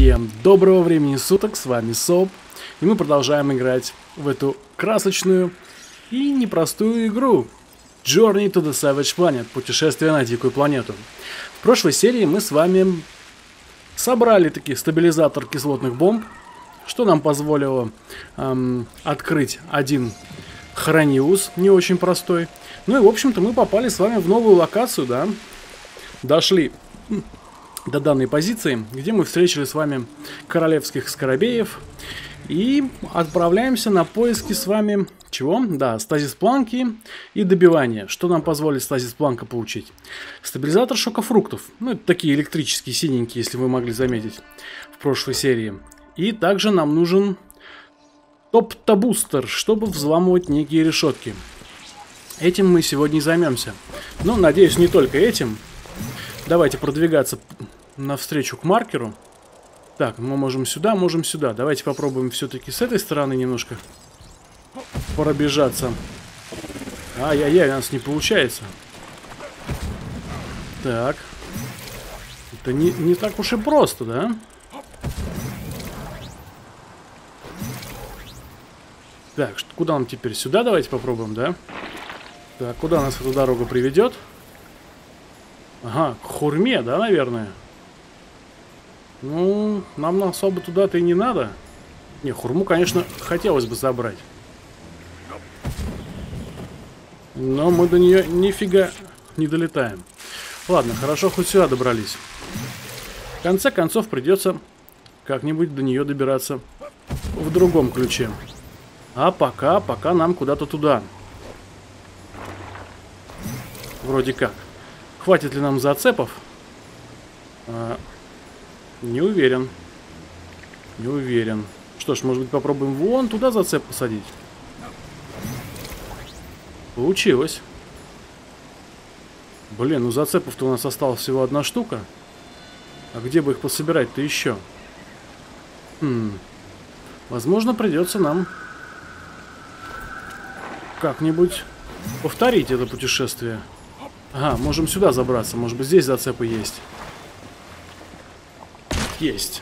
Всем доброго времени суток, с вами Соп, и мы продолжаем играть в эту красочную и непростую игру Journey to the Savage Planet, путешествие на дикую планету. В прошлой серии мы с вами собрали таки стабилизатор кислотных бомб, что нам позволило открыть один хрониус, не очень простой. Ну и в общем-то мы попали с вами в новую локацию, да, дошли до данной позиции, где мы встретили с вами королевских скоробеев и отправляемся на поиски с вами чего? Да, стазис-планки и добивания. Что нам позволит стазис-планка получить? Стабилизатор шокофруктов. Ну, это такие электрические, синенькие, если вы могли заметить в прошлой серии. И также нам нужен топ-табустер, чтобы взламывать некие решетки. Этим мы сегодня и займемся. Но, надеюсь, не только этим. Давайте продвигаться навстречу к маркеру. Так, мы можем сюда, можем сюда. Давайте попробуем все-таки с этой стороны немножко пробежаться. Ай-яй-яй, у нас не получается. Так. Это не так уж и просто, да? Так, куда нам теперь? Сюда давайте попробуем, да? Так, куда нас эта дорога приведет? Ага, к Хурме, да, наверное? Ну, нам особо туда-то и не надо. Не, Хурму, конечно, хотелось бы забрать. Но мы до нее нифига не долетаем. Ладно, хорошо, хоть сюда добрались. В конце концов, придется как-нибудь до нее добираться в другом ключе. А пока нам куда-то туда. Вроде как. Хватит ли нам зацепов? Не уверен. Не уверен. Что ж, может быть, попробуем вон туда зацеп посадить? Получилось. Блин, ну зацепов-то у нас осталась всего одна штука. А где бы их пособирать-то еще? Возможно, придется нам как-нибудь повторить это путешествие. Ага, можем сюда забраться. Может быть, здесь зацепы есть. Есть.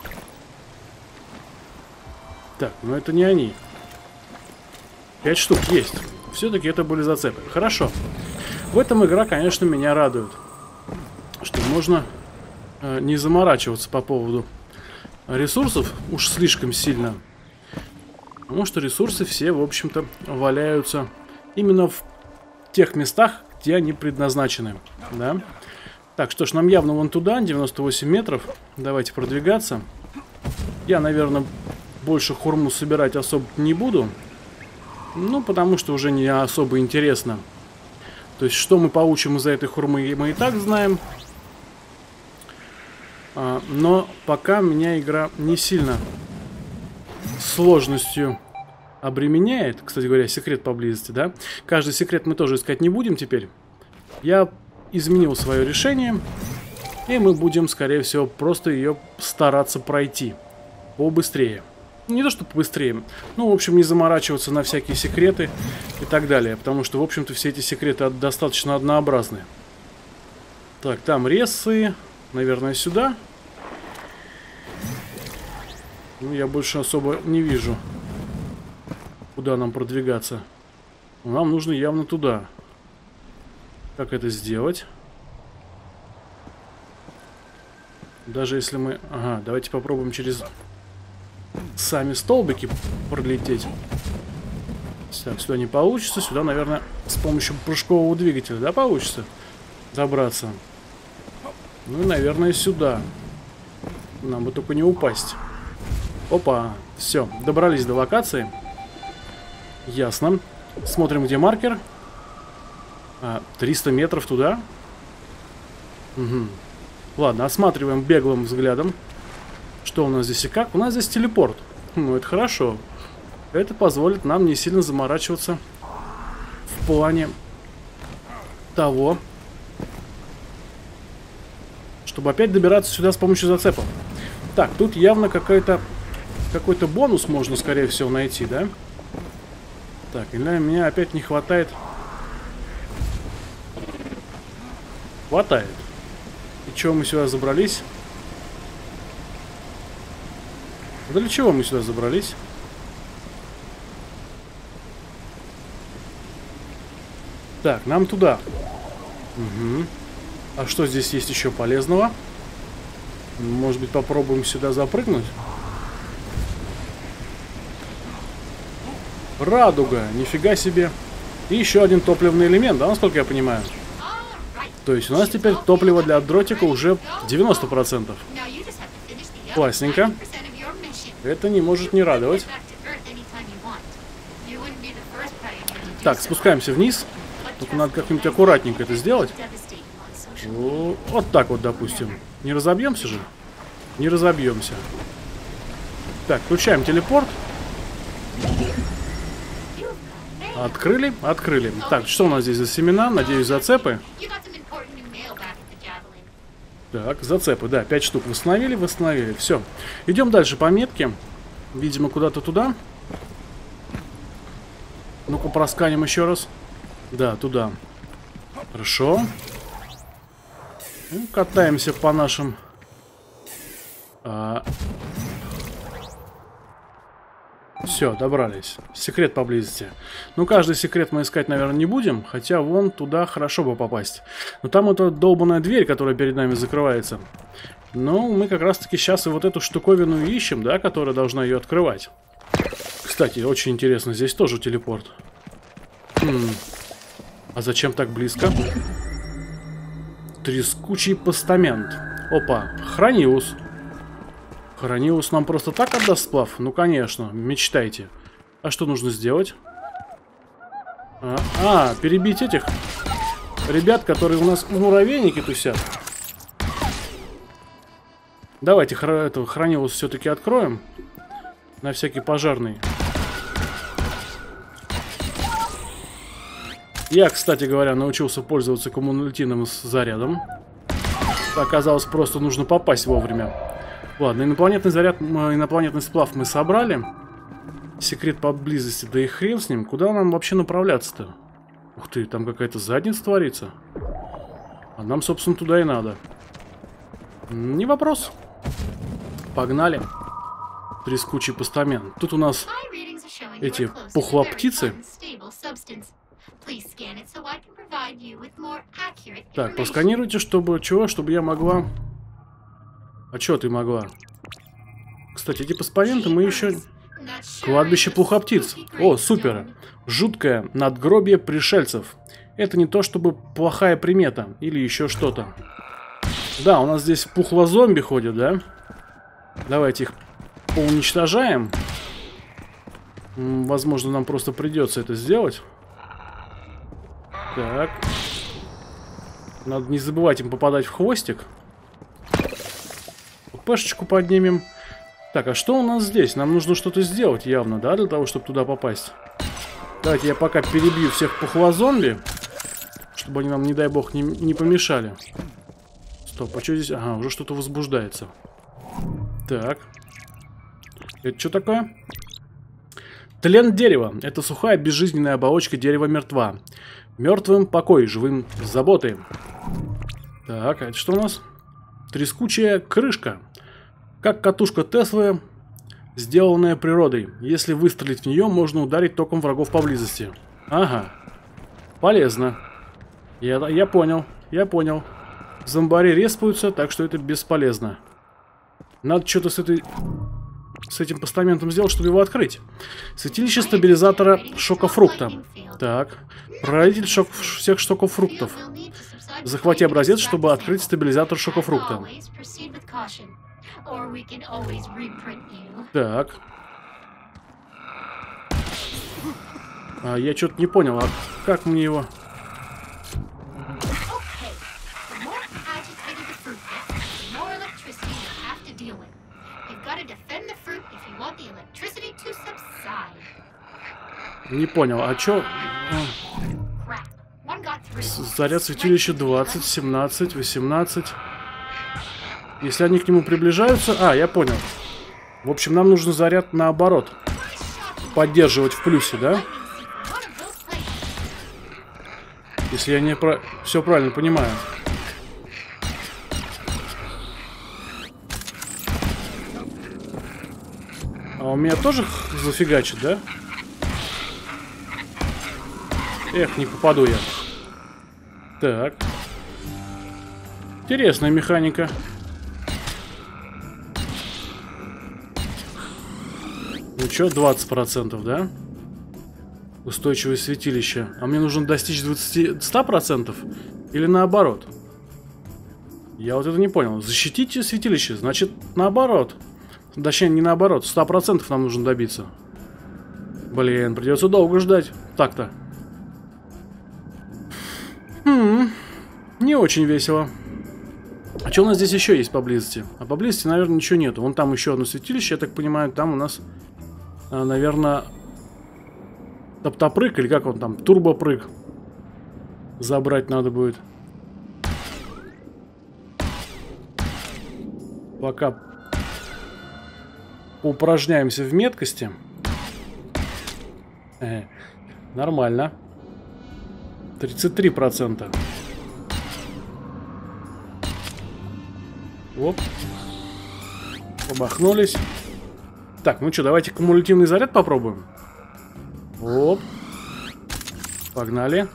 Так, но это не они. 5 штук есть. Все-таки это были зацепы. Хорошо. В этом игра, конечно, меня радует. Что можно не заморачиваться по поводу ресурсов уж слишком сильно. Потому что ресурсы все, в общем-то, валяются именно в тех местах, где они предназначены. Да? Так, что ж, нам явно вон туда, 98 метров. Давайте продвигаться. Я, наверное, больше хурму собирать особо не буду. Ну, потому что уже не особо интересно. То есть, что мы получим из-за этой хурмы, мы и так знаем. Но пока меня игра не сильно сложностью обременяет. Кстати говоря, секрет поблизости, да? Каждый секрет мы тоже искать не будем теперь. Я изменил свое решение. И мы будем, скорее всего, просто ее стараться пройти побыстрее. Не то, что побыстрее. Ну, в общем, не заморачиваться на всякие секреты и так далее. Потому что, в общем-то, все эти секреты достаточно однообразны. Так, там рессы. Наверное, сюда. Ну, я больше особо не вижу, куда нам продвигаться. Нам нужно явно туда. Как это сделать? Даже если мы... Ага, давайте попробуем через сами столбики пролететь. Так, сюда не получится. Сюда, наверное, с помощью прыжкового двигателя, да, получится добраться. Ну и, наверное, сюда. Нам бы только не упасть. Опа, все, добрались до локации. Ясно. Смотрим, где маркер. 300 метров туда. Угу. Ладно, осматриваем беглым взглядом. Что у нас здесь и как? У нас здесь телепорт. Ну, это хорошо. Это позволит нам не сильно заморачиваться в плане того, чтобы опять добираться сюда с помощью зацепов. Так, тут явно какой-то бонус можно, скорее всего, найти, да? Так, или меня опять не хватает. Хватает. И чего мы сюда забрались? Да для чего мы сюда забрались? Так, нам туда. Угу. А что здесь есть еще полезного? Может быть, попробуем сюда запрыгнуть? Радуга, нифига себе. И еще один топливный элемент, да, насколько я понимаю? То есть у нас теперь топливо для дротика уже 90%. Классненько. Это не может не радовать. Так, спускаемся вниз. Только надо как-нибудь аккуратненько это сделать. Вот так вот, допустим. Не разобьемся же? Не разобьемся. Так, включаем телепорт. Открыли, открыли. Так, что у нас здесь за семена? Надеюсь, зацепы. Так, зацепы, да, 5 штук восстановили, восстановили. Все. Идем дальше по метке. Видимо, куда-то туда. Ну-ка, просканим еще раз. Да, туда. Хорошо. Ну, катаемся по нашим... Все, добрались. Секрет поблизости. Ну, каждый секрет мы искать, наверное, не будем. Хотя вон туда хорошо бы попасть. Но там эта долбаная дверь, которая перед нами закрывается. Ну, мы как раз-таки сейчас и вот эту штуковину ищем, да, которая должна ее открывать. Кстати, очень интересно, здесь тоже телепорт. А зачем так близко? Трескучий постамент. Опа, Храниус. Храниус нам просто так отдаст сплав? Ну, конечно, мечтайте. А что нужно сделать? Перебить этих ребят, которые у нас в муравейнике тусят. Давайте эту Храниус все-таки откроем. На всякий пожарный. Я, кстати говоря, научился пользоваться кумулятивным зарядом. Оказалось, просто нужно попасть вовремя. Ладно, инопланетный заряд, инопланетный сплав мы собрали. Секрет поблизости, да и хрен с ним. Куда нам вообще направляться-то? Ух ты, там какая-то задница творится. А нам, собственно, туда и надо. Не вопрос. Погнали. Трескучий постамент. Тут у нас эти пухлоптицы. Так, просканируйте, чтобы я могла... А что ты могла? Кстати, эти постаменты мы еще... Кладбище пухлоптиц. О, супер. Жуткое надгробие пришельцев. Это не то чтобы плохая примета. Или еще что-то. Да, у нас здесь пухлозомби ходят, да? Давайте их поуничтожаем. Возможно, нам просто придется это сделать. Так. Надо не забывать им попадать в хвостик. Пешечку поднимем. Так, а что у нас здесь? Нам нужно что-то сделать явно, да, для того, чтобы туда попасть. Давайте я пока перебью всех пухлозомби, чтобы они нам, не дай бог, не помешали. Стоп, а что здесь? Ага, уже что-то возбуждается. Так. Это что такое? Тлен дерева. Это сухая безжизненная оболочка дерева мертва. Мертвым покой, живым заботы. Так, а это что у нас? Трескучая крышка. Как катушка Теслы, сделанная природой. Если выстрелить в нее, можно ударить током врагов поблизости. Ага. Полезно. Я понял. Я понял. Зомбари респаются, так что это бесполезно. Надо что-то с этим постаментом сделать, чтобы его открыть. Святилище стабилизатора шокофрукта. Так. Прародитель всех шокофруктов. Захвати образец, чтобы открыть стабилизатор шокофрукта. Так. Я что-то не понял, а как мне его... Не понял, а чё... Заряд святилища 20, 17, 18. Если они к нему приближаются... я понял. В общем, нам нужно заряд наоборот. Поддерживать в плюсе, да? Если я все правильно понимаю. А у меня тоже зафигачит, да? Эх, не попаду я. Так. Интересная механика. Ну чё, 20%, да? Устойчивое святилище. А мне нужно достичь 100%? Или наоборот? Я вот это не понял. Защитите святилище, значит наоборот. Точнее, не наоборот. 100% нам нужно добиться. Блин, придется долго ждать. Так-то. Не очень весело. А что у нас здесь еще есть поблизости? А поблизости, наверное, ничего нету. Вон там еще одно святилище, я так понимаю. Там у нас, наверное, топтопрыг, или как он там, турбопрыг. Забрать надо будет. Пока упражняемся в меткости. Нормально. 33%. Оп. Побахнулись. Так, ну что, давайте кумулятивный заряд попробуем. Оп. Погнали.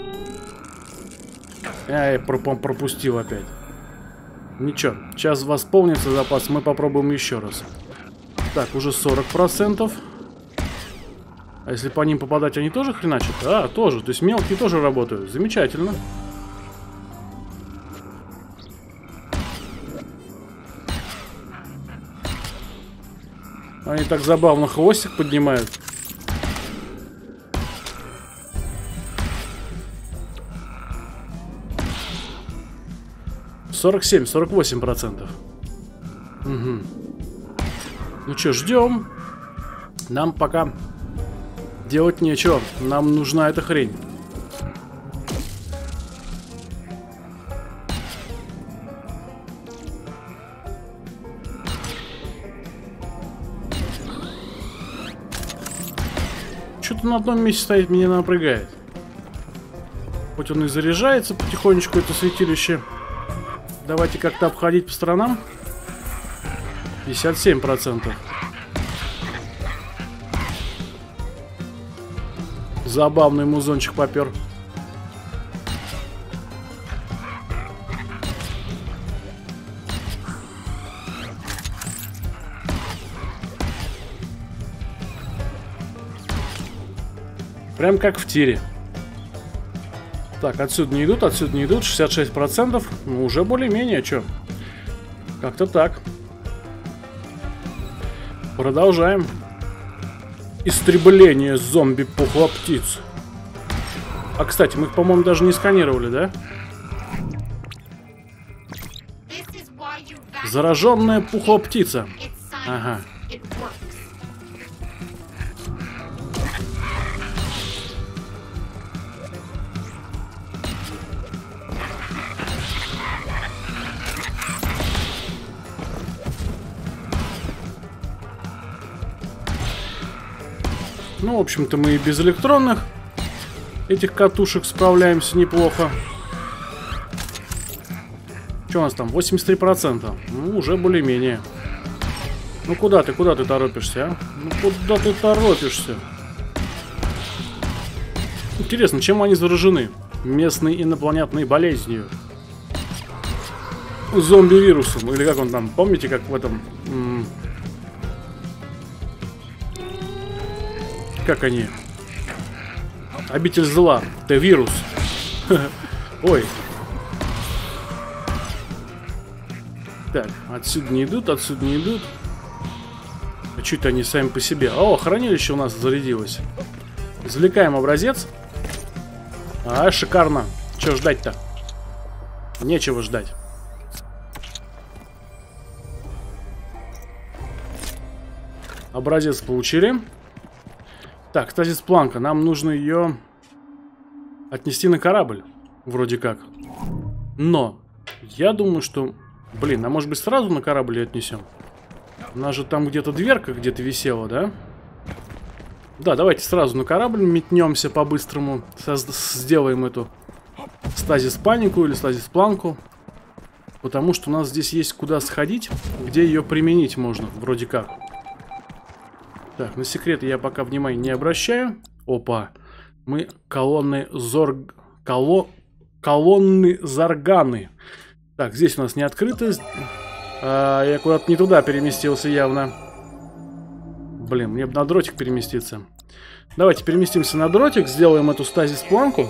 Я пропустил опять. Ничего, сейчас восполнится запас, мы попробуем еще раз. Так, уже 40%. А если по ним попадать, они тоже хреначат? А, тоже, то есть мелкие тоже работают. Замечательно. Они так забавно хвостик поднимают. — 47-48%. Угу. Ну что, ждем. Нам пока делать нечего. Нам нужна эта хрень. Что-то на одном месте стоит, меня напрягает. Хоть он и заряжается потихонечку, это святилище. Давайте как-то обходить по сторонам. 57%. Забавный музончик попер. Прям как в тире. Так, отсюда не идут, 66%. Ну, уже более-менее, что? Как-то так. Продолжаем. Истребление зомби-пухлоптиц. А, кстати, мы их, по-моему, даже не сканировали, да? Зараженная пухлоптица. Ага. Ну, в общем-то, мы и без электронных этих катушек справляемся неплохо. Что у нас там? 83%. Ну, уже более-менее. Ну, куда ты торопишься, а? Ну, куда ты торопишься? Интересно, чем они заражены? Местной инопланетной болезнью. Зомби-вирусом. Или как он там? Помните, как в этом... Как они? Обитель зла. Т-вирус. Ой. Так, отсюда не идут, отсюда не идут. А чуть они сами по себе. О, хранилище у нас зарядилось. Извлекаем образец. А, шикарно. Че ждать-то? Нечего ждать. Образец получили. Так, стазис планка. Нам нужно ее отнести на корабль. Вроде как. Но я думаю, что... Блин, а может быть сразу на корабль отнесем? У нас же там где-то дверка где-то висела, да? Да, давайте сразу на корабль метнемся по-быстрому. Сделаем эту стазис-панику или стазис-планку. Потому что у нас здесь есть куда сходить, где ее применить можно, вроде как. Так, на секреты я пока внимания не обращаю. Опа. Мы колонны колонны Зарганы. Так, здесь у нас не открыто. Я куда-то не туда переместился явно. Блин, мне бы на дротик переместиться. Давайте переместимся на дротик, сделаем эту стазис-планку.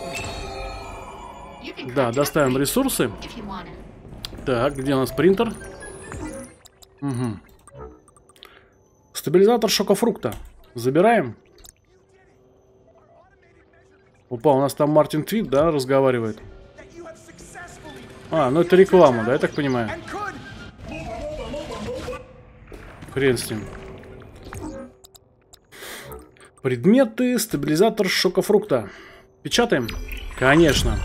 Да, доставим ресурсы. Так, где у нас принтер? Угу. Стабилизатор шокофрукта. Забираем. Опа, у нас там Мартин Твит, да, разговаривает. А, ну это реклама, да, я так понимаю. Хрен с ним. Предметы, стабилизатор шокофрукта. Печатаем? Конечно.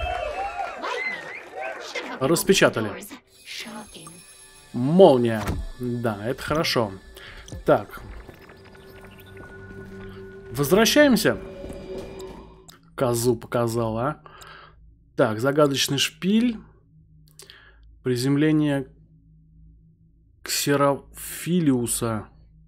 Распечатали. Молния. Да, это хорошо. Так. Возвращаемся. Козу показал, а? Так, загадочный шпиль. Приземление Ксерофилиуса.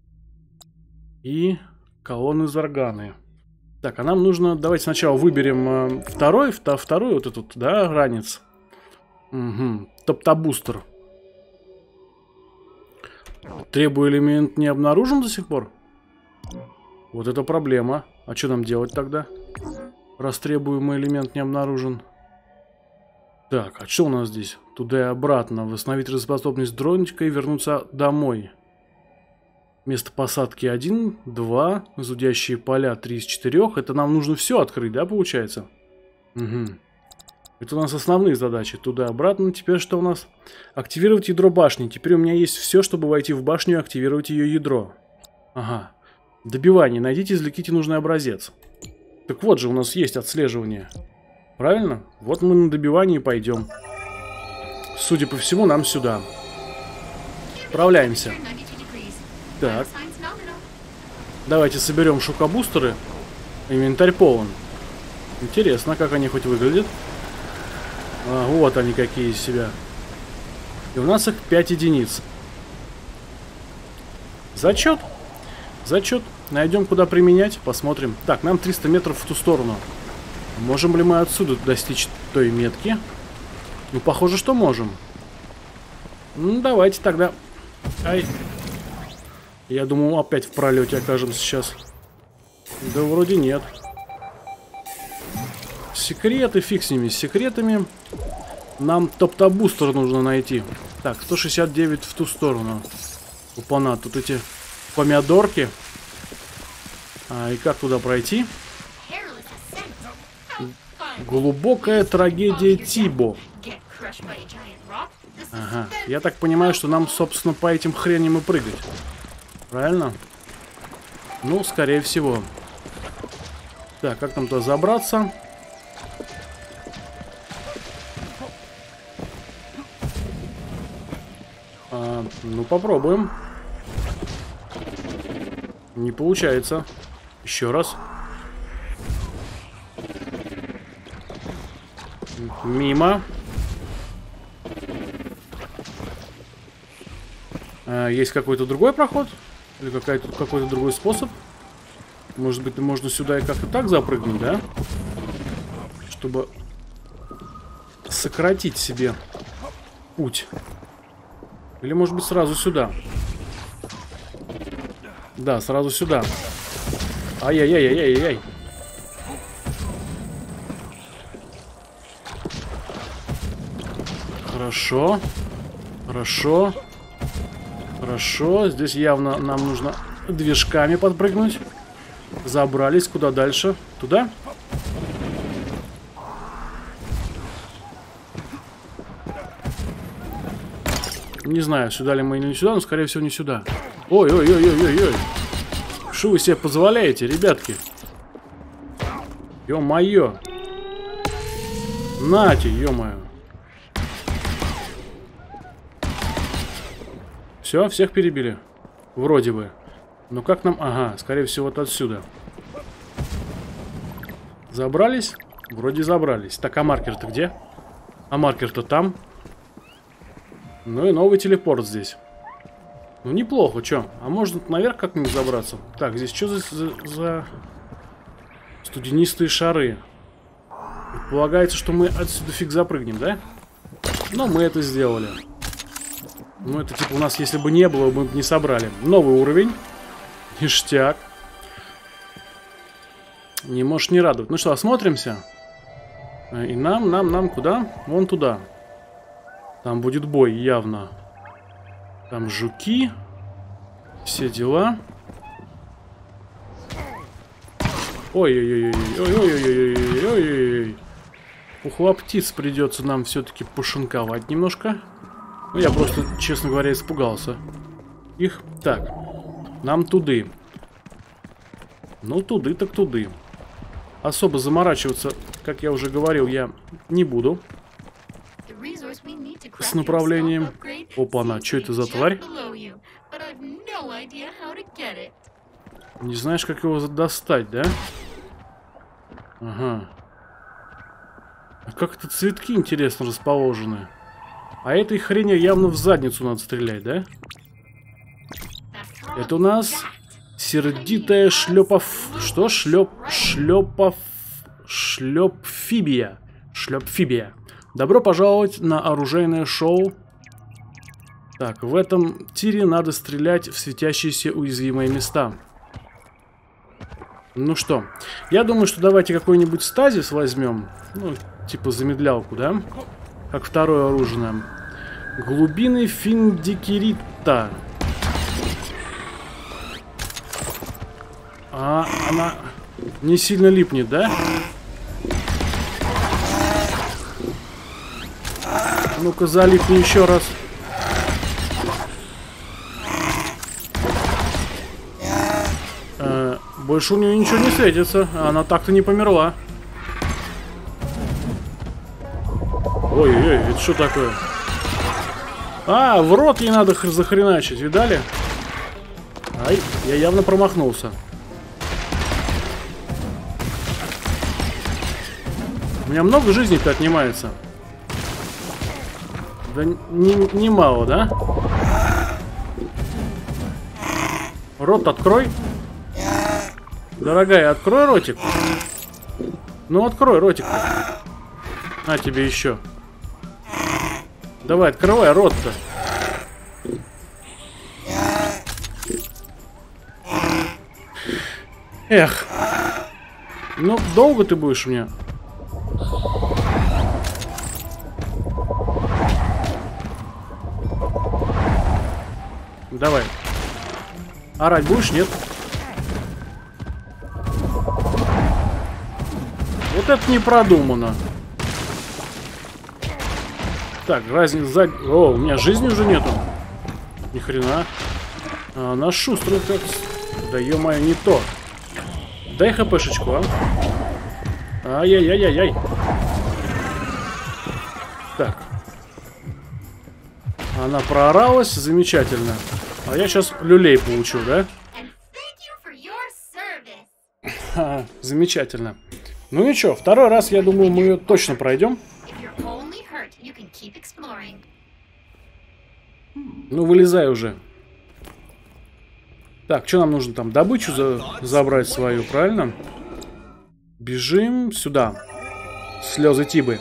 И колонны Зарганы. Так, а нам нужно... Давайте сначала выберем второй вот этот, да, ранец. Угу. Топтобустер. Требую элемент не обнаружен до сих пор? Вот это проблема. А что нам делать тогда? Раз требуемый элемент не обнаружен. Так, а что у нас здесь? Туда и обратно. Восстановить работоспособность дрончика и вернуться домой. Место посадки 1, 2. Зудящие поля 3 из 4. Это нам нужно все открыть, да, получается? Угу. Это у нас основные задачи. Туда и обратно. Теперь что у нас? Активировать ядро башни. Теперь у меня есть все, чтобы войти в башню и активировать ее ядро. Ага. Добивание. Найдите, извлеките нужный образец. Так вот же, у нас есть отслеживание. Правильно? Вот мы на добивание пойдем. Судя по всему, нам сюда. Справляемся. Так. Давайте соберем шокобустеры. Инвентарь полон. Интересно, как они хоть выглядят. А, вот они какие из себя. И у нас их 5 единиц. Зачет. Зачет. Найдем, куда применять. Посмотрим. Так, нам 300 метров в ту сторону. Можем ли мы отсюда достичь той метки? Ну, похоже, что можем. Ну, давайте тогда. Ай. Я думал, опять в пролете окажемся сейчас. Да вроде нет. Секреты, фиг с ними, с секретами. Нам топтобустер нужно найти. Так, 169 в ту сторону. Опана, тут эти помидорки. И как туда пройти? Глубокая трагедия Тибо. Ага, я так понимаю, что нам, собственно, по этим хреням и прыгать. Правильно? Ну, скорее всего. Так, как там туда забраться? Ну, попробуем. Не получается. Еще раз. Мимо. Есть какой-то другой проход? Или какой-то другой способ? Может быть, можно сюда и как-то так запрыгнуть, да? Чтобы сократить себе путь. Или, может быть, сразу сюда? Да, сразу сюда. Ай-яй-яй-яй-яй-яй. Хорошо. Хорошо. Хорошо. Здесь явно нам нужно движками подпрыгнуть. Забрались. Куда дальше? Туда? Не знаю, сюда ли мы или не сюда, но, скорее всего, не сюда. Ой-ой-ой-ой-ой-ой. Что вы себе позволяете, ребятки? Ё-моё. Нате, ё-моё. Все, всех перебили. Вроде бы. Но как нам... Ага, скорее всего, вот отсюда. Забрались? Вроде забрались. Так, а маркер-то где? А маркер-то там. Ну и новый телепорт здесь. Ну, неплохо, чё? А можно наверх как-нибудь забраться? Так, здесь что за студенистые шары? Предполагается, что мы отсюда фиг запрыгнем, да? Но мы это сделали. Ну, это типа у нас, если бы не было, мы бы не собрали. Новый уровень. Ништяк. Не можешь не радовать. Ну что, осмотримся? И нам куда? Вон туда. Там будет бой, явно. Там жуки. Все дела. Ой-ой-ой-ой-ой-ой-ой-ой-ой-ой. Ухла птиц придется нам все-таки пошинковать немножко. Ну, я просто, честно говоря, испугался их. Так, нам туды. Ну, туды так туды. Особо заморачиваться, как я уже говорил, я не буду. С направлением. Опа-на, что это за тварь? Не знаешь, как его достать, да? Ага. А как это цветки, интересно, расположены? А этой хрени явно в задницу надо стрелять, да? Это у нас сердитая Что? Шлепфибия. Шлепфибия. Добро пожаловать на оружейное шоу. Так, в этом тире надо стрелять в светящиеся уязвимые места. Ну что, я думаю, что давайте какой-нибудь стазис возьмем. Ну, типа замедлялку, да? Как второе оружие. Глубины Финдикерита. А, она не сильно липнет, да? Ну-ка, залипни еще раз. Больше у нее ничего не светится. Она так-то не померла. Ой-ой-ой, это что такое? А, в рот ей надо захреначить, видали? Ай, я явно промахнулся. У меня много жизней-то отнимается. Да немало, да? Рот открой. Дорогая, открой ротик. Ну, открой ротик. На тебе еще. Давай, открывай рот-то. Эх. Ну, долго ты будешь у меня? Давай. Орать будешь, нет? Вот это не продумано. Так, разница сзади. О, у меня жизни уже нету. Ни хрена. А она шустрая как. Да ё-моё, не то. Дай хпшечку, а. Ай-яй-яй-яй-яй. Так. Она прооралась, замечательно. А я сейчас люлей получу, да? Ха, замечательно. Ну ничего, второй раз, я думаю, мы ее точно пройдем. Ну, вылезай уже. Так, что нам нужно там? Добычу забрать свою, правильно? Бежим сюда. Слезы Тибы.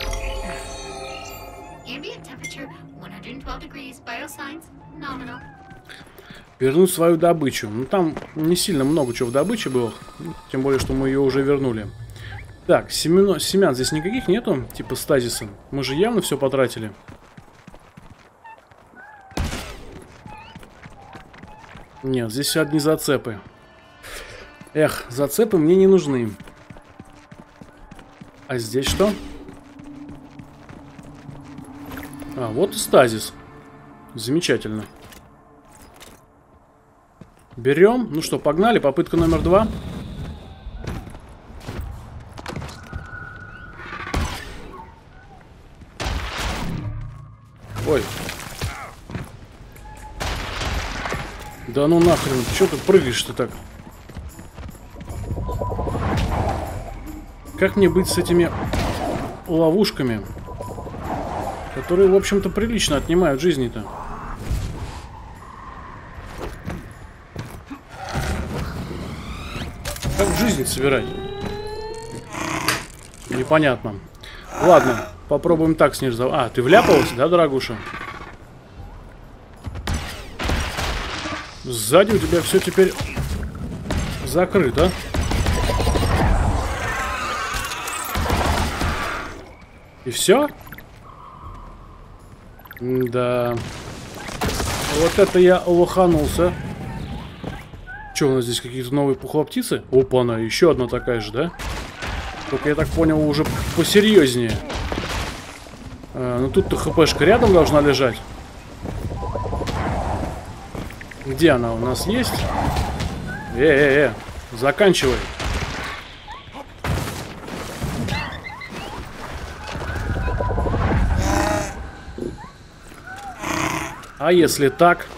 Вернуть свою добычу. Ну, там не сильно много чего в добыче было. Тем более, что мы ее уже вернули. Так, семян здесь никаких нету? Типа стазиса. Мы же явно все потратили. Нет, здесь одни зацепы. Эх, зацепы мне не нужны. А здесь что? А, вот и стазис. Замечательно. Берем. Ну что, погнали. Попытка номер 2. Ой. Да ну нахрен. Чё ты прыгаешь-то так? Как мне быть с этими ловушками, которые, в общем-то, прилично отнимают жизни-то? жизнь собирать? Непонятно. Ладно, попробуем так с ней разобраться. А, ты вляпалась, да, дорогуша? Сзади у тебя все теперь закрыто. И все? Да. Вот это я лоханулся. Что, у нас здесь какие-то новые пухлоптицы? Опа-на, еще одна такая же, да? Только я так понял, уже посерьезнее. Ну тут-то хпшка рядом должна лежать. Где она у нас есть? Заканчивай. А если так?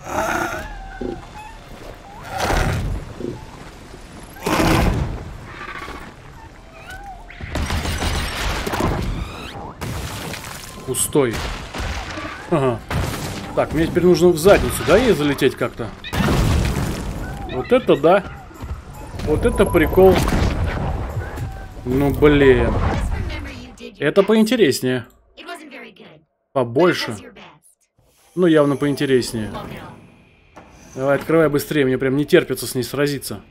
Пустой. Ага. Так, мне теперь нужно в задницу, да, ей залететь как-то? Вот это да. Вот это прикол. Ну, блин. Это поинтереснее. Побольше. Ну, явно поинтереснее. Давай, открывай быстрее, мне прям не терпится с ней сразиться.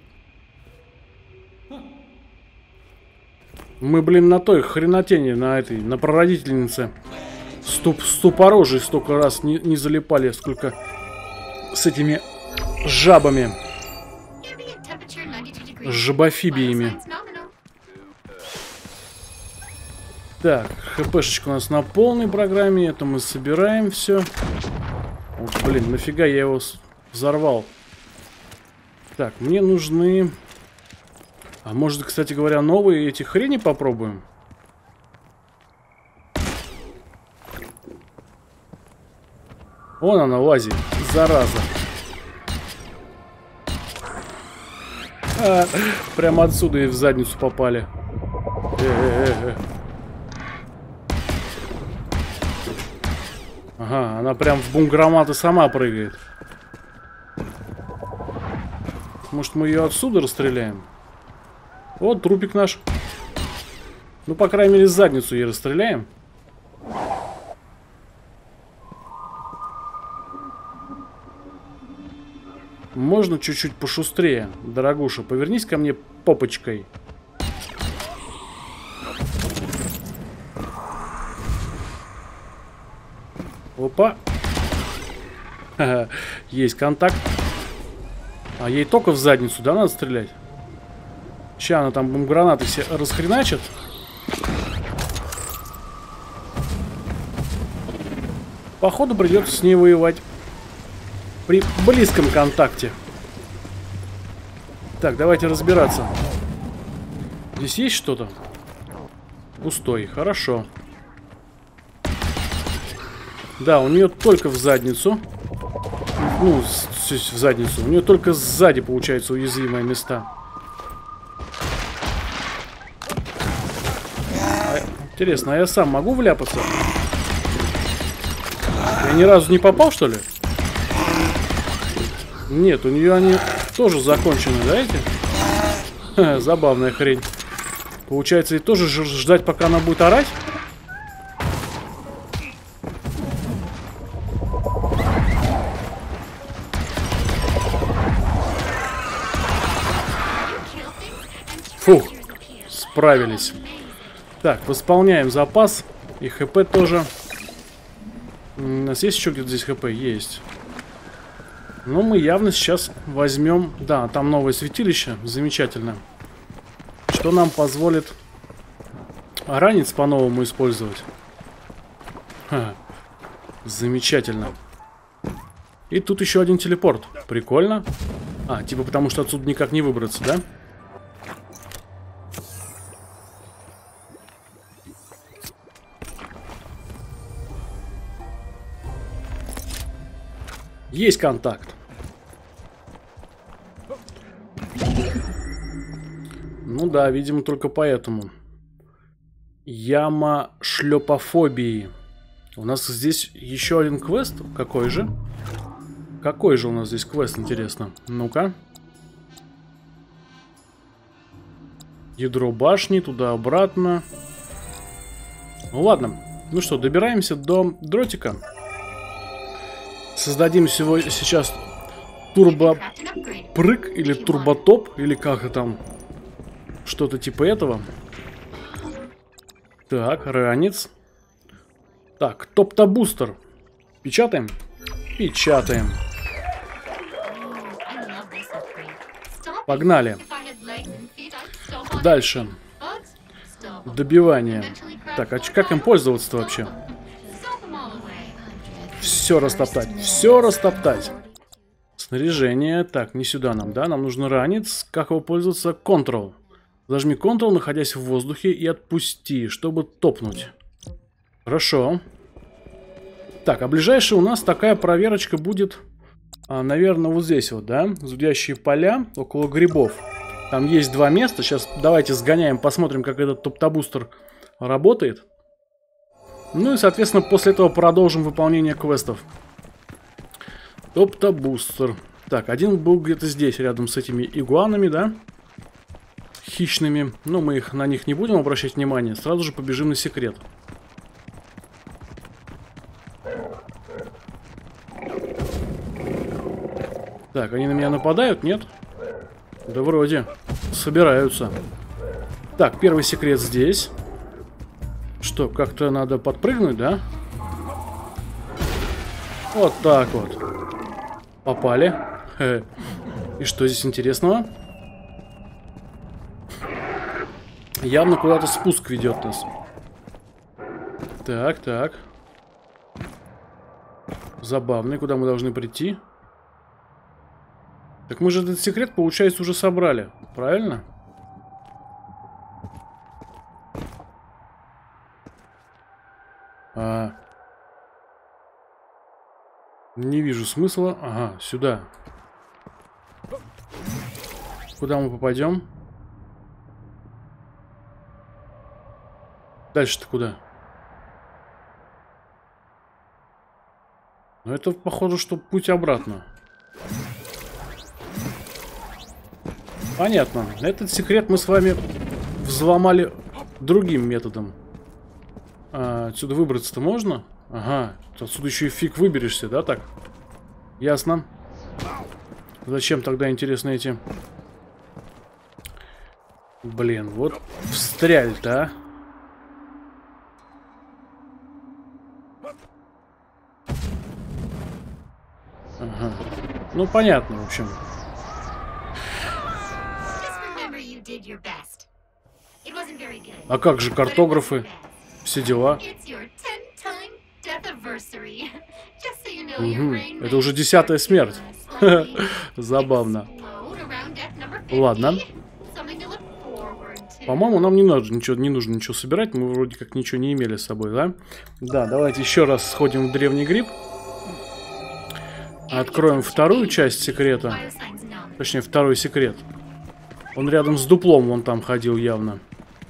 Мы, блин, на той хренотени, на прародительнице ступорожей столько раз не залипали, сколько с этими жабами. С жабофибиями. Так, хпшечка у нас на полной программе, это мы собираем все. Вот, блин, нафига я его взорвал. Так, мне нужны... А может, кстати говоря, новые эти хрени попробуем? Вон она лазит, зараза. Прямо отсюда и в задницу попали. Ага, она прям в бум-гранаты сама прыгает. Может, мы ее отсюда расстреляем? Вот трупик наш. Ну, по крайней мере, задницу ей расстреляем. Можно чуть-чуть пошустрее, дорогуша. Повернись ко мне попочкой. Опа. Есть контакт. А ей только в задницу, да, надо стрелять? Сейчас она там бомб-гранаты все расхреначит. Походу придется с ней воевать при близком контакте. Так, давайте разбираться. Здесь есть что-то? Пустой, хорошо. Да, у нее только в задницу. Ну, в задницу. У нее только сзади, получается, уязвимые места. Интересно, а я сам могу вляпаться? Я ни разу не попал, что ли? Нет, у нее они тоже закончены, да, эти? Забавная хрень. Получается, и тоже ждать, пока она будет орать? Фух, справились. Так, восполняем запас. И хп тоже. У нас есть еще где-то здесь хп? Есть. Но мы явно сейчас возьмем... Да, там новое святилище. Замечательно. Что нам позволит ранец по-новому использовать. Ха. Замечательно. И тут еще один телепорт. Прикольно. А, типа потому что отсюда никак не выбраться, да? Есть контакт. Ну да, видимо, только поэтому. Яма шлепофобии. У нас здесь еще один квест. Какой же? Какой же у нас здесь квест, интересно? Ну-ка. Ядро башни, туда-обратно. Ну ладно. Ну что, добираемся до дротика. Создадим сейчас турбопрыг или турботоп, или как-то там. Что-то типа этого. Так, ранец. Так, топ-то-бустер. Печатаем? Печатаем. Погнали. Дальше. Добивание. Так, а как им пользоваться-то вообще? Все растоптать. Все растоптать. Снаряжение. Так, не сюда нам, да? Нам нужен ранец. Как его пользоваться? Ctrl. Зажми Ctrl, находясь в воздухе, и отпусти, чтобы топнуть. Хорошо. Так, а ближайшая у нас такая проверочка будет, наверное, вот здесь вот, да? Зудящие поля около грибов. Там есть два места. Сейчас давайте сгоняем, посмотрим, как этот топ-то-бустер работает. Ну и, соответственно, после этого продолжим выполнение квестов. Топ-то-бустер. Так, один был где-то здесь, рядом с этими игуанами, да? Хищными. Но мы на них не будем обращать внимание. Сразу же побежим на секрет. Так, они на меня нападают, нет? Да вроде. Собираются. Так, первый секрет здесь. Что, как-то надо подпрыгнуть, да? Вот так вот. Попали. И что здесь интересного? Явно куда-то спуск ведет нас. Так, так. Забавный. Куда мы должны прийти? Так мы же этот секрет, получается, уже собрали. Правильно? Не вижу смысла. Ага, сюда. Куда мы попадем? Дальше-то куда? Ну, это похоже, что путь обратно. Понятно. Этот секрет мы с вами взломали другим методом. Отсюда выбраться-то можно? Ага. Отсюда еще и фиг выберешься, да, так? Ясно. Зачем тогда, интересно, эти... Блин, вот встряль-то, а? Ага. Ну, понятно, в общем. А как же картографы? Все дела. Угу. Это уже 10-я смерть. Забавно. Ладно. По-моему, нам не нужно ничего собирать. Мы вроде как ничего не имели с собой, да? Да, давайте еще раз сходим в древний гриб. Откроем вторую часть секрета. Точнее, второй секрет. Он рядом с дуплом вон там ходил явно.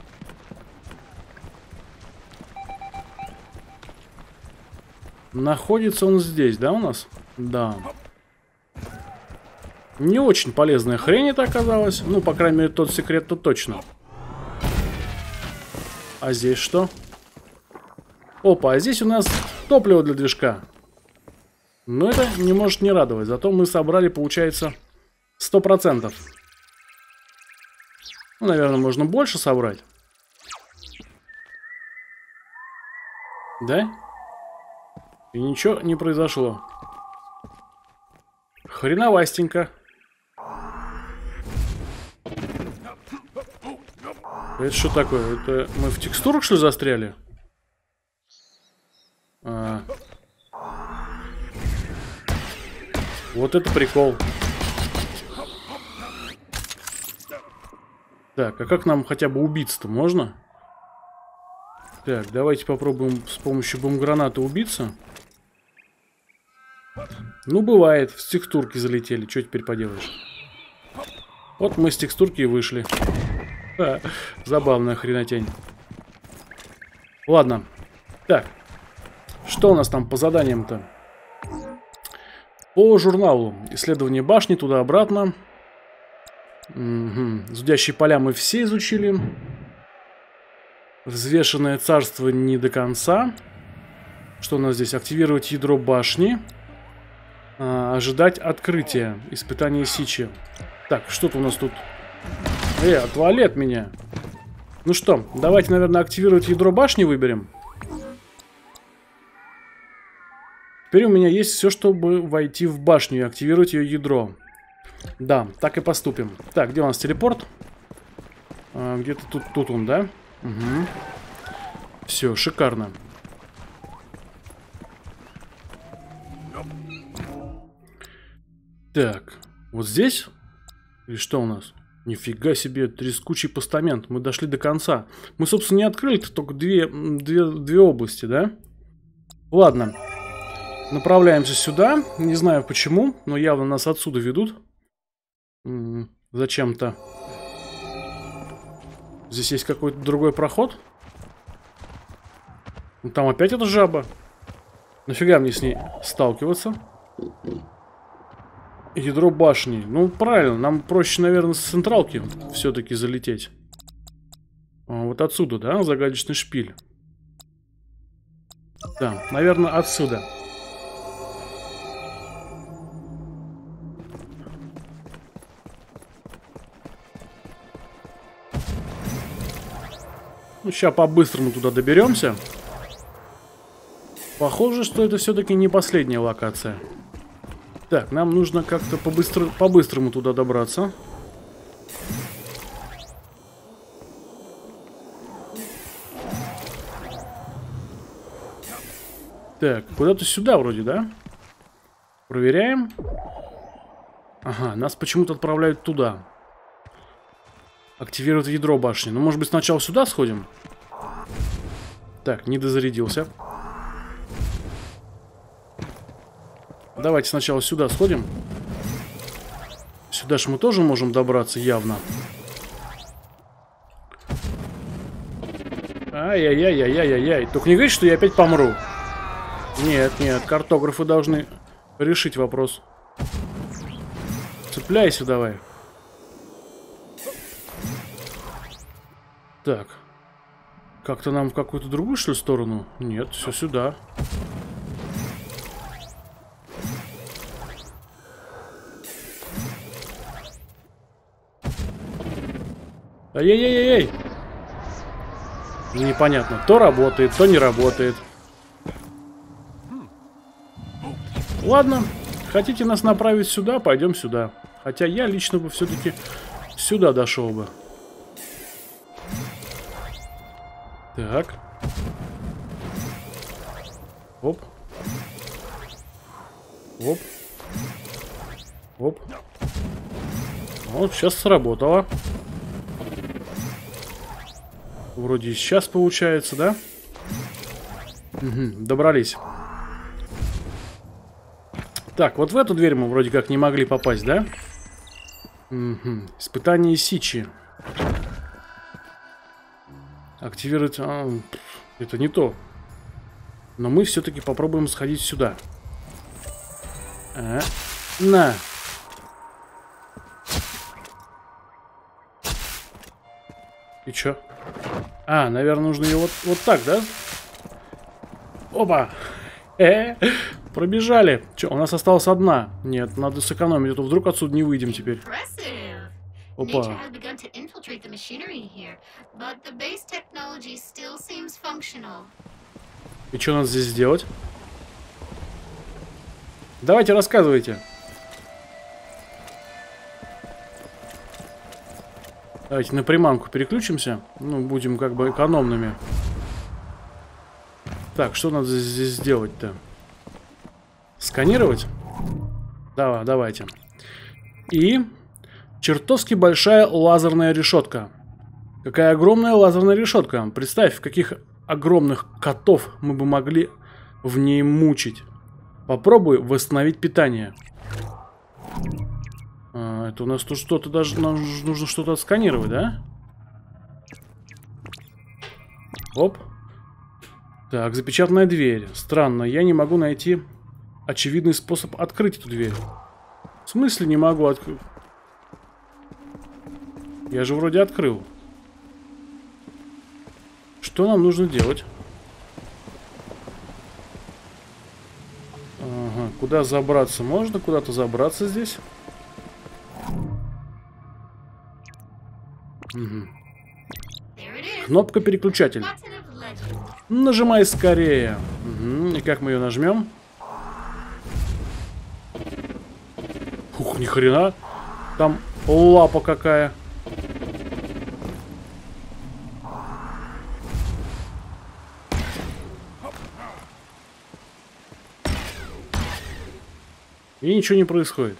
Находится он здесь, да, у нас? Да. Не очень полезная хрень это оказалось. Ну, по крайней мере, тот секрет-то точно. А здесь что? Опа, а здесь у нас топливо для движка. Но это не может не радовать. Зато мы собрали, получается, 100%. Ну, наверное, можно больше собрать. Да? И ничего не произошло. Хреновастенько. Это что такое? Это мы в текстурах, что ли, застряли? Вот это прикол. Так, а как нам хотя бы убиться-то можно? Так, давайте попробуем с помощью бум-гранаты убиться. Ну, бывает, с текстурки залетели. Что теперь поделаешь? Вот мы с текстурки и вышли. Забавная хренотень. Ладно. Так. Что у нас там по заданиям-то? По журналу. Исследование башни, туда-обратно. Угу. Зудящие поля мы все изучили. Взвешенное царство не до конца. Что у нас здесь? Активировать ядро башни. Ожидать открытия. Испытание Сичи. Так, что-то у нас тут... отвали от меня. Ну что, давайте, наверное, активировать ядро башни выберем. Теперь у меня есть все, чтобы войти в башню и активировать ее ядро. Да, так и поступим. Так, где у нас телепорт? Где-то тут он, да? Угу. Все, шикарно. Так, вот здесь? Или что у нас? Нифига себе, трескучий постамент. Мы дошли до конца. Мы, собственно, не открыли только две области, да? Ладно. Направляемся сюда. Не знаю почему, но явно нас отсюда ведут. Зачем-то. Здесь есть какой-то другой проход. Там опять эта жаба. Нафига мне с ней сталкиваться? Ядро башни. Ну, правильно, нам проще, наверное, с централки все-таки залететь. Вот отсюда, да, загадочный шпиль. Да, наверное, отсюда. Ну, сейчас по-быстрому туда доберемся. Похоже, что это все-таки не последняя локация. Так, нам нужно как-то по-быстрому туда добраться. Так, куда-то сюда вроде, да? Проверяем. Ага, нас почему-то отправляют туда. Активировать ядро башни. Ну, может быть, сначала сюда сходим? Так, не дозарядился. Давайте сначала сюда сходим. Сюда же мы тоже можем добраться явно. Ай-яй-яй-яй-яй-яй. Только не говорите, что я опять помру. Нет, нет, картографы должны решить вопрос. Цепляйся давай. Так. Как-то нам в какую-то другую, что ли, сторону? Нет, все сюда. Ай-яй-яй-яй! Непонятно. То работает, то не работает. Ладно. Хотите нас направить сюда? Пойдем сюда. Хотя я лично бы все-таки сюда дошел бы. Так. Оп. Оп. Оп. Вот, сейчас сработало. Вроде сейчас получается, да? Угу, добрались. Так, вот в эту дверь мы вроде как не могли попасть, да? Угу. Испытание Сичи. Активировать... это не то. Но мы все-таки попробуем сходить сюда. На! И чё? Наверное, нужно ее вот так, да? Опа! Пробежали. Чё, у нас осталась одна. Нет, надо сэкономить, а то вдруг отсюда не выйдем теперь. Опа. И что надо здесь сделать? Давайте рассказывайте. Давайте на приманку переключимся. Ну, будем как бы экономными. Так, что надо здесь сделать-то? Сканировать? Да, давайте. И чертовски большая лазерная решетка. Какая огромная лазерная решетка. Представь, каких огромных котов мы бы могли в ней мучить. Попробуй восстановить питание. Это у нас тут что-то даже... Нам нужно что-то отсканировать, да? Оп. Так, запечатанная дверь. Странно, я не могу найти очевидный способ открыть эту дверь. В смысле не могу открыть? Я же вроде открыл. Что нам нужно делать? Ага, куда забраться? Можно куда-то забраться здесь? Угу. Кнопка переключатель. Нажимай скорее. Угу. И как мы ее нажмем? Ух, ни хрена. Там лапа какая. И ничего не происходит.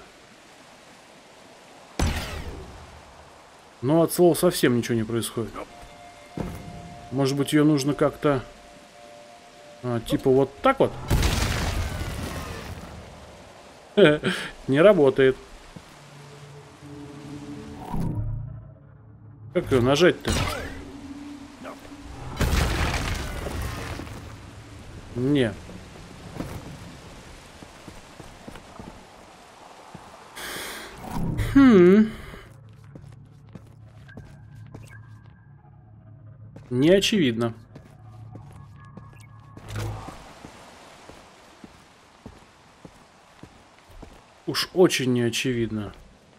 Ну, от слова совсем ничего не происходит. Может быть, ее нужно как-то... типа вот так вот? Не работает. Как ее нажать-то? Не. Не очевидно. Уж очень не очевидно.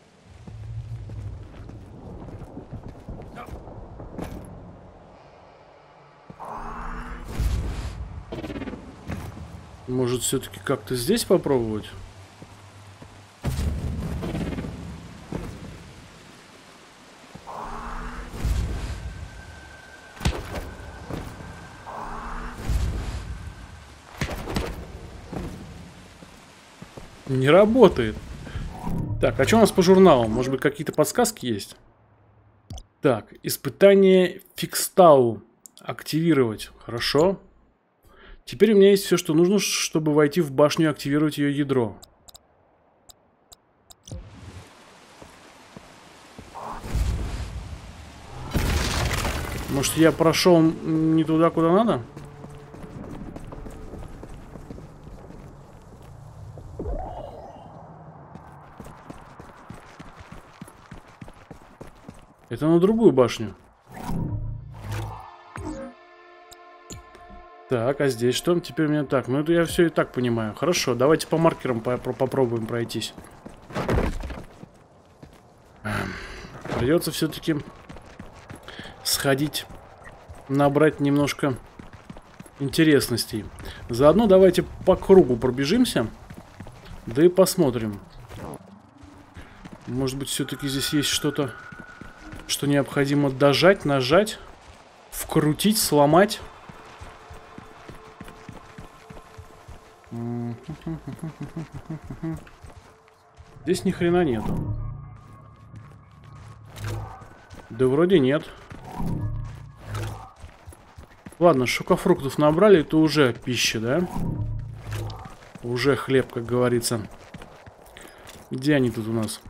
Может, все-таки как-то здесь попробовать? Не работает. Так, а что у нас по журналам? Может быть, какие-то подсказки есть? Так, испытание Фикстау. Активировать. Хорошо. Теперь у меня есть все, что нужно, чтобы войти в башню и активировать ее ядро. Может, я прошел не туда, куда надо? Это на другую башню. Так, а здесь что? Теперь у меня так. Ну, это я все и так понимаю. Хорошо, давайте по маркерам попробуем пройтись. Придется все-таки сходить, набрать немножко интересностей. Заодно давайте по кругу пробежимся. Да и посмотрим. Может быть, все-таки здесь есть что-то, что необходимо дожать, нажать, вкрутить, сломать. Здесь ни хрена нету. Да вроде нет. Ладно, шокофруктов набрали, это уже пища, да? Уже хлеб, как говорится. Где они тут у нас?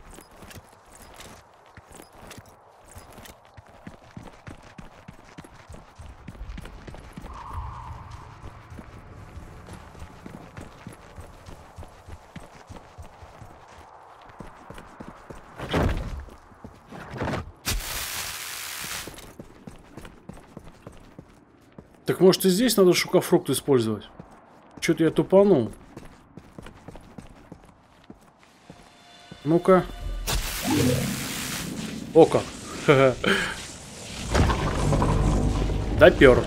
Так может и здесь надо шокофрукт использовать? Что-то я тупанул. Ну-ка. О как. Допер.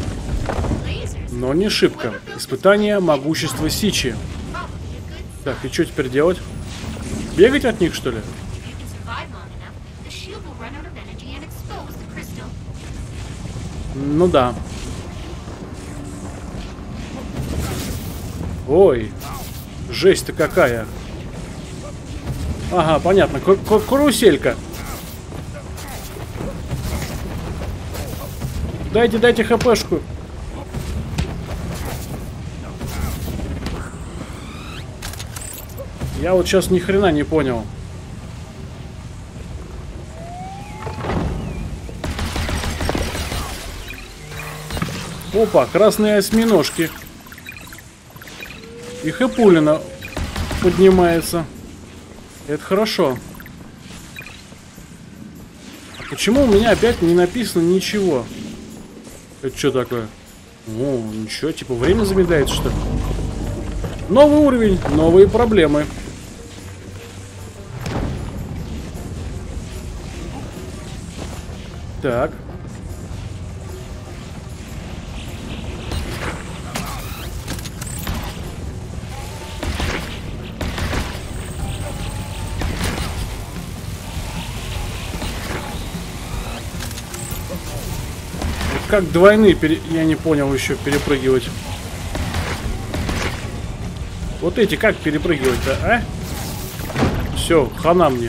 Но не шибко. Испытание могущества Сичи. Так, и что теперь делать? Бегать от них, что ли? Ну да. Ой, жесть-то какая. Ага, понятно, каруселька. Дайте хпшку. Я вот сейчас ни хрена не понял. Опа, красные осьминожки. И Хэпулина поднимается. Это хорошо. Почему у меня опять не написано ничего? Это что такое? О, ничего, типа время замедляется, что ли? Новый уровень, новые проблемы. Так. Как двойные я не понял еще перепрыгивать. Вот эти как перепрыгивать-то, а? Все, хана мне.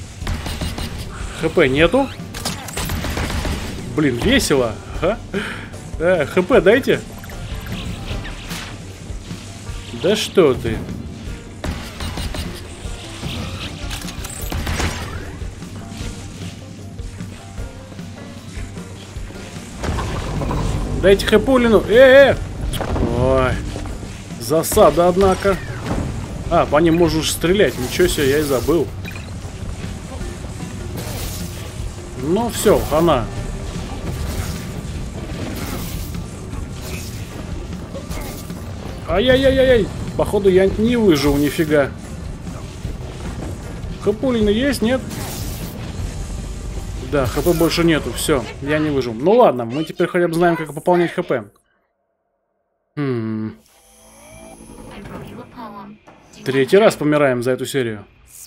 ХП нету. Блин, весело. А? ХП дайте. Да что ты. Дайте хэпулину. Ой. Засада, однако. А, по ним можешь стрелять. Ничего себе, я и забыл. Ну все, хана. Ай-яй-яй-яй. Походу я не выжил нифига. Хэпулины есть, нет? Да, ХП больше нету, все, я не выжил. Ну ладно, мы теперь хотя бы знаем, как пополнять ХП. Третий раз помираем за эту серию.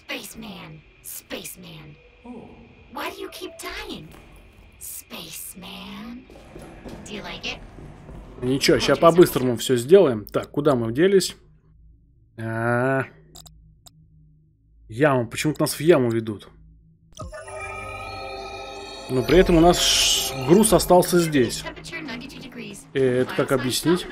Ничего, сейчас по-быстрому все сделаем. Так, куда мы делись? Яму, почему-то нас в яму ведут. Но при этом у нас груз остался здесь. Это как объяснить?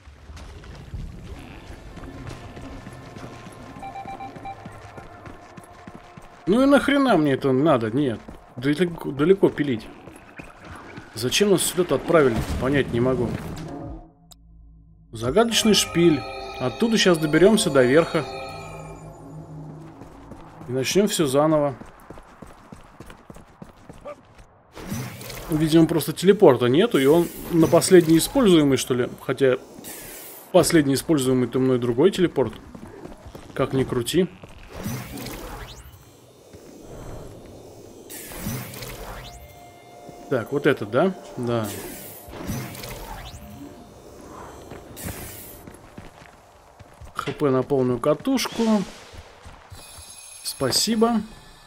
Ну и нахрена мне это надо? Нет. Далеко пилить. Зачем нас сюда отправили? Понять не могу. Загадочный шпиль. Оттуда сейчас доберемся до верха. И начнем все заново. Видимо, просто телепорта нету, и он на последний используемый, что ли? Хотя последний используемый-то мной другой телепорт. Как ни крути. Так, вот этот, да? Да. ХП на полную катушку. Спасибо.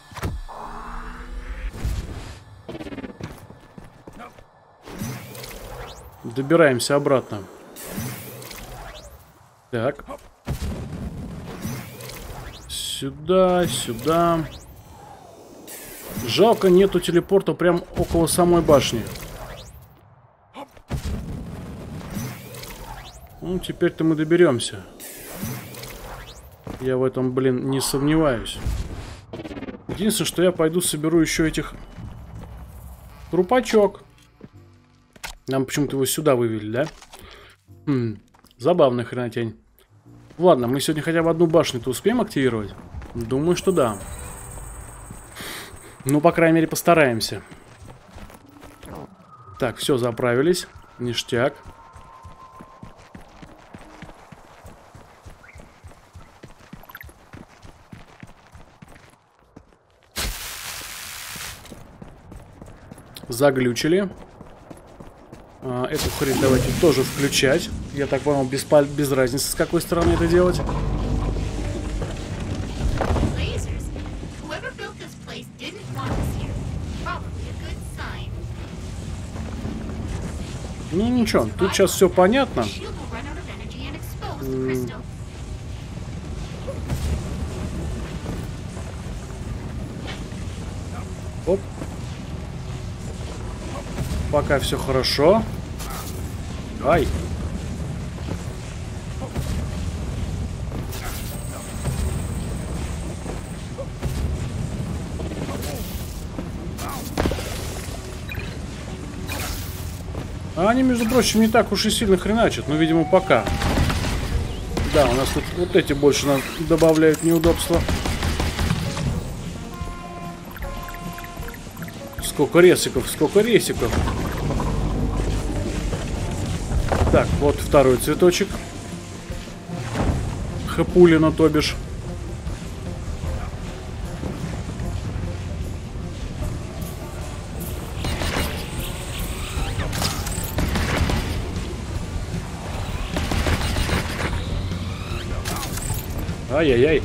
Добираемся обратно. Так. Сюда, сюда. Жалко, нету телепорта прям около самой башни. Ну, теперь-то мы доберемся. Я в этом, блин, не сомневаюсь. Единственное, что я пойду соберу еще этих... Трупачок. Нам почему-то его сюда вывели, да? Забавная хренотень. Ладно, мы сегодня хотя бы одну башню-то успеем активировать? Думаю, что да. Ну, по крайней мере, постараемся. Так, все, заправились. Ништяк. Заглючили. Эту хрень давайте тоже включать. Я так понял, без разницы, с какой стороны это делать. Ну ничего, тут сейчас все понятно. Оп. Пока все хорошо. Ай. А они, между прочим, не так уж и сильно хреначат. Но, видимо, пока. Да, у нас тут вот эти больше нам добавляют неудобства. Сколько ресиков, сколько ресиков. Так, вот второй цветочек. Хэпулина, то бишь. Ай-яй-яй.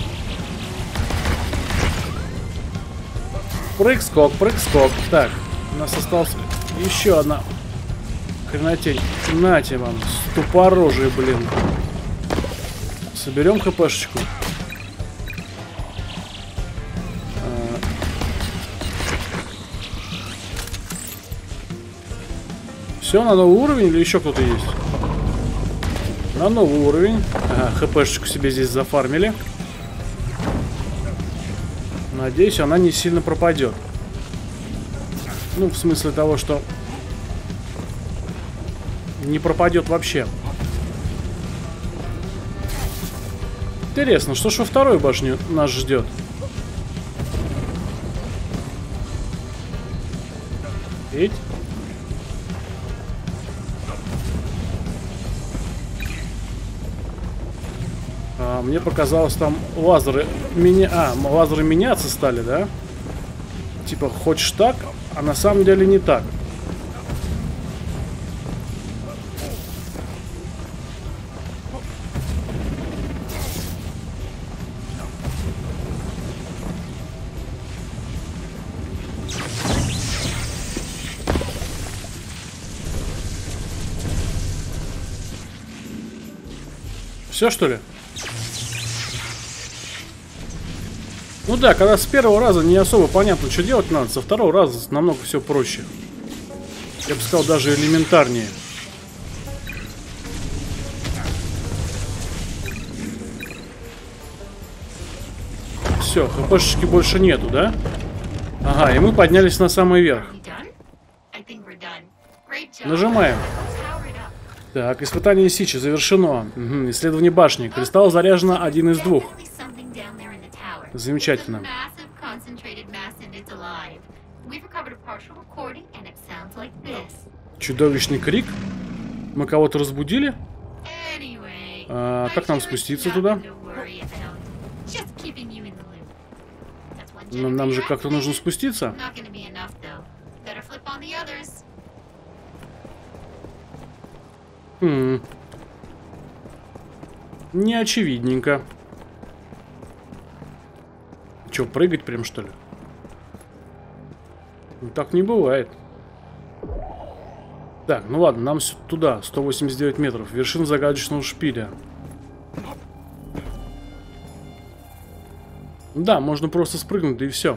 Прыг-скок, прыг-скок. Так, у нас осталась еще одна хренотень. Нате вам, тупорожие, блин. Соберем хпшечку. Все, на новый уровень или еще кто-то есть? На новый уровень. Ага, хпшечку себе здесь зафармили. Надеюсь, она не сильно пропадет. Ну, в смысле того, что не пропадет вообще. Интересно, что ж во второй башне нас ждет? Ведь? Мне показалось, там лазеры лазеры меняться стали, да? Типа, хочешь так, а на самом деле не так. Все, что ли? Ну да, когда с первого раза не особо понятно, что делать надо, со второго раза намного все проще. Я бы сказал, даже элементарнее. Все, хпшечки больше нету, да? Ага, и мы поднялись на самый верх. Нажимаем. Так, испытание Сичи завершено. Угу, исследование башни. Кристалл заряжено 1 из 2. Замечательно. Чудовищный крик? Мы кого-то разбудили? Как нам спуститься туда? Нам же как-то нужно спуститься. Не очевидненько. Че, прыгать прям, что ли? Ну, так не бывает. Так, ну ладно, нам туда, 189 метров. Вершина загадочного шпиля. Да, можно просто спрыгнуть, да и все.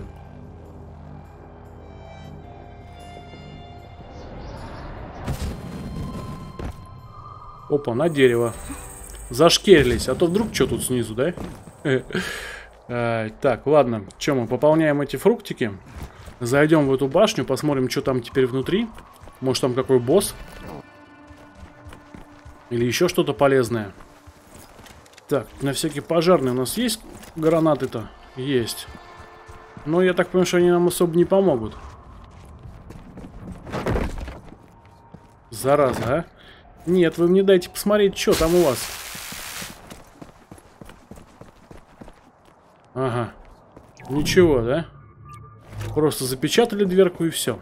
Опа, на дерево. Зашкерились, а то вдруг что тут снизу, да? Так, ладно. Че, мы пополняем эти фруктики. Зайдем в эту башню, посмотрим, что там теперь внутри. Может, там какой босс? Или еще что-то полезное. Так, на всякий пожарный у нас есть гранаты-то? Есть. Но я так понимаю, что они нам особо не помогут. Зараза, а? Нет, вы мне дайте посмотреть, что там у вас. Ага. Ничего, да? Просто запечатали дверку и все.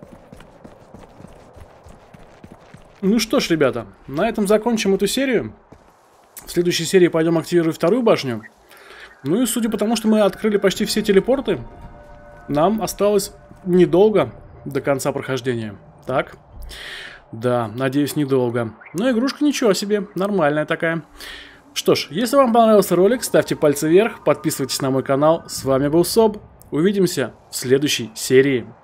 Ну что ж, ребята, на этом закончим эту серию. В следующей серии пойдем активировать вторую башню. Ну и судя по тому, что мы открыли почти все телепорты, нам осталось недолго до конца прохождения. Так? Да, надеюсь, недолго. Но игрушка ничего себе, нормальная такая. Что ж, если вам понравился ролик, ставьте пальцы вверх, подписывайтесь на мой канал. С вами был Соб. Увидимся в следующей серии.